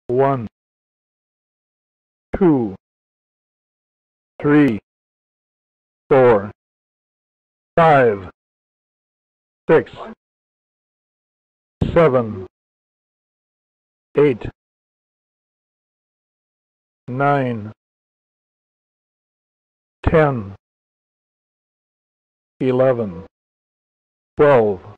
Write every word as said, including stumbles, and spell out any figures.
One, two, three, four, five, six, seven, eight, nine, ten, eleven, twelve,